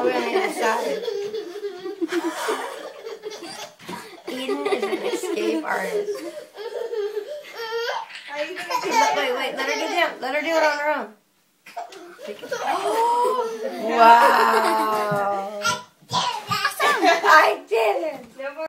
the way on the other side. Eden is an escape artist. Wait, let her get down. Let her do it on her own. Wow.